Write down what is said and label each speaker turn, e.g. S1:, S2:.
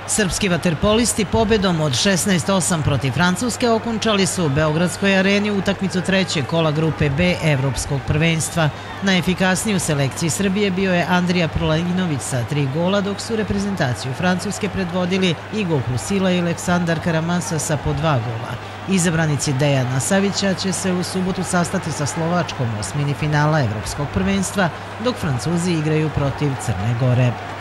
S1: Srpski vaterpolisti pobedom od 16:8 protiv Francuske okončali su u Beogradskoj areni utakmicu trećeg kola grupe B Evropskog prvenstva. Najefikasniji u selekciji Srbije bio je Andrija Prolinović sa 3 gola, dok su reprezentaciju Francuske predvodili Igor Husila i Aleksandar Karamasa sa po 2 gola. Izabranici Dejana Savića će se u subotu sastati sa Slovačkom u osmini finala Evropskog prvenstva, dok Francuzi igraju protiv Crne Gore.